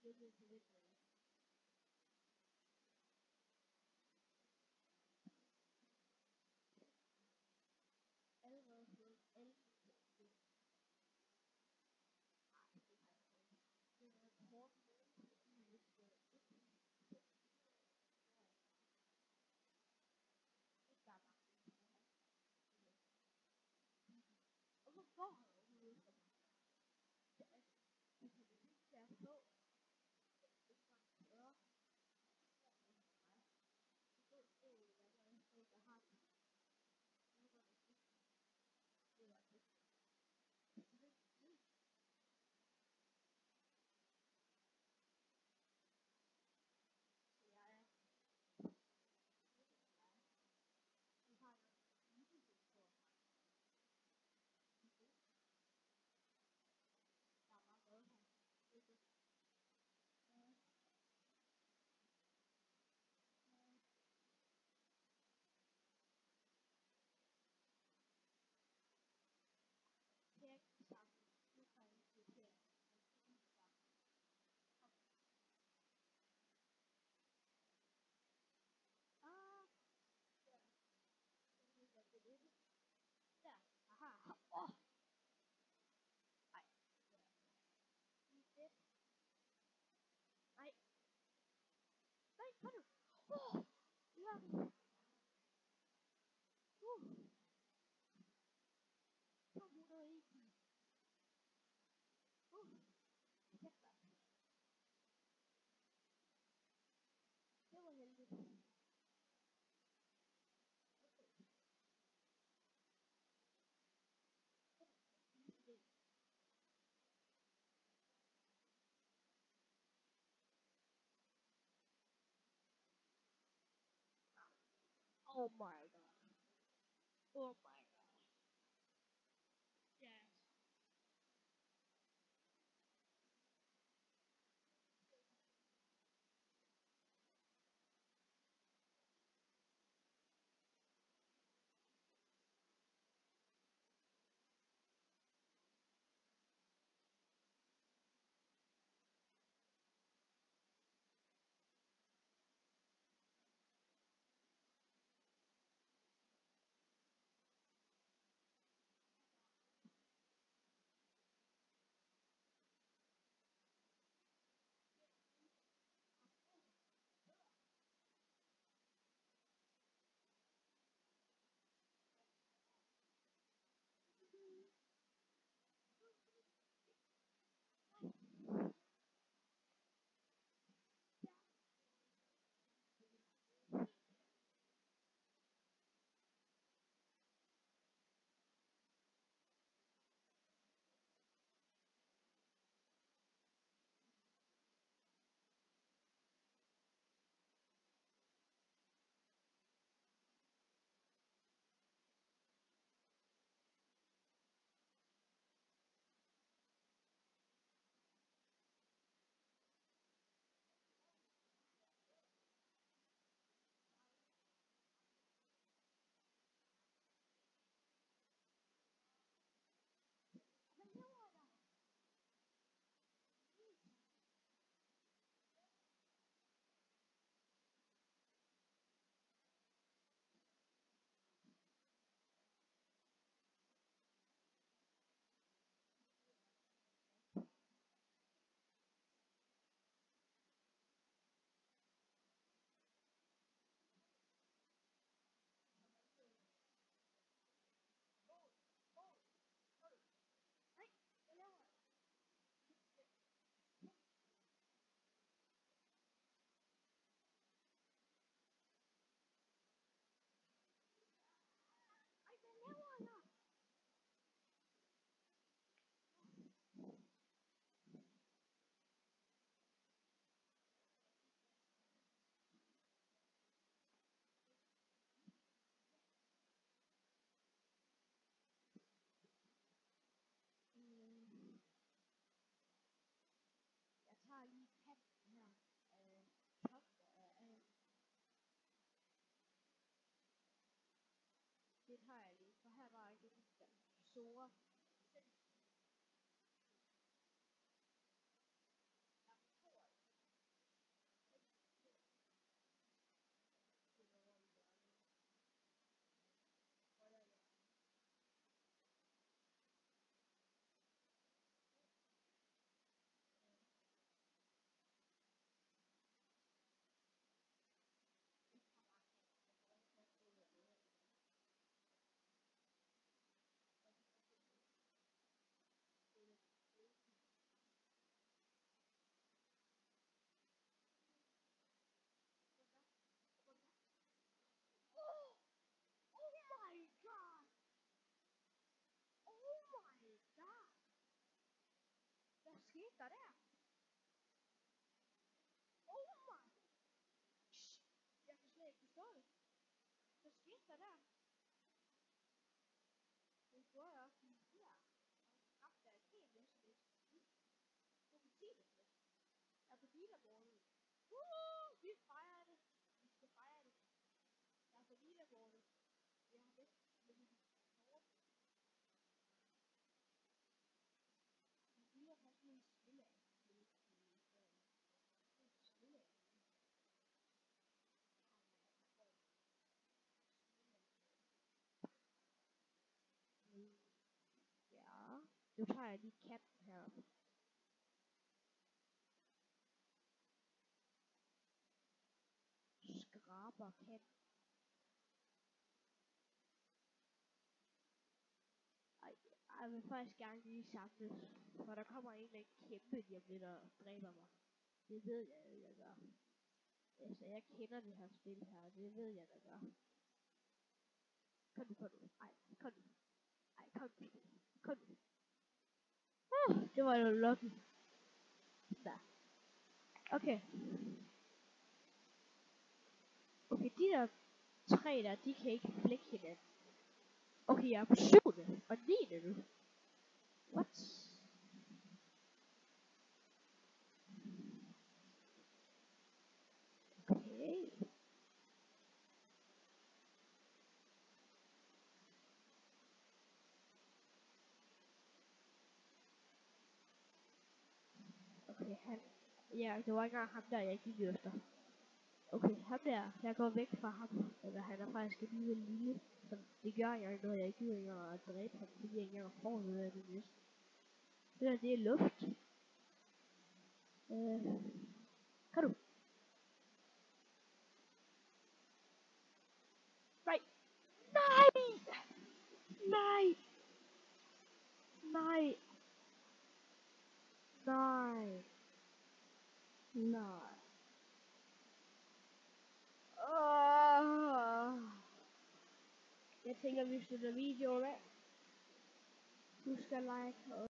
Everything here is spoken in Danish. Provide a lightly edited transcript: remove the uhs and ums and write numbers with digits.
Oh my god. Oh my god. Yes. Jeg tager lige katten her. Top det tager jeg lige, for her var ikke den store. der der? Oh my! Jeg kan slet ikke forstå det. Hvad skete der der? Det tror jeg også lige her. Og der er et helt næste. Du kan sige det. Jeg er på leaderboardet. Vi fejrer det. Vi skal fejre det. Jeg er på leaderboardet. Jeg har vist hårdt. Vi bliver faktisk en stille af. Ja, nu tager jeg lige katten her. Skraber kat. Ej, jeg vil faktisk gerne lige samles. For der kommer en eller anden kæmpe lige om lidt og dræber mig. Det ved jeg gør. Altså, jeg kender det her spil her. Det ved jeg, der gør. Kom nu. Ej, kom nu. Ej, kom nu. Kom nu. Det var jo lucky. Der. Okay. Okay, de der tre der, de kan ikke flække hinanden. Okay, jeg er på 7. og 9. nu. What? Okay. Okay, han... Ja, det var ikke engang ham der, jeg gik efter. Okay, ham der, jeg går væk fra ham. Eller han er faktisk alligevel lille. Så det gør jeg ikke noget, jeg gider ikke at dræbe ham, fordi jeg ikke engang får noget af det næste. Det der, det er luft. Kan du? Nej! Nej! Nej! Nej! Nej! Nej! Jeg tænker, vi slutter videoen af. Husk at like og